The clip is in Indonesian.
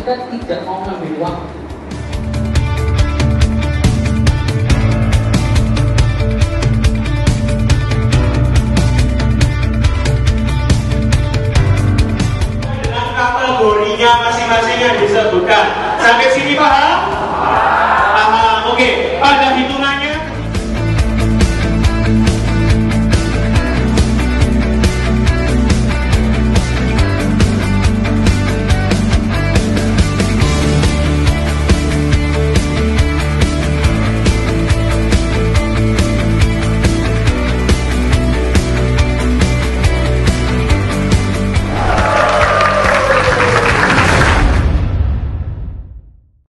kita tidak mau ngambil waktu. Dengan kategorinya masing-masing yang disebutkan. Sampai sini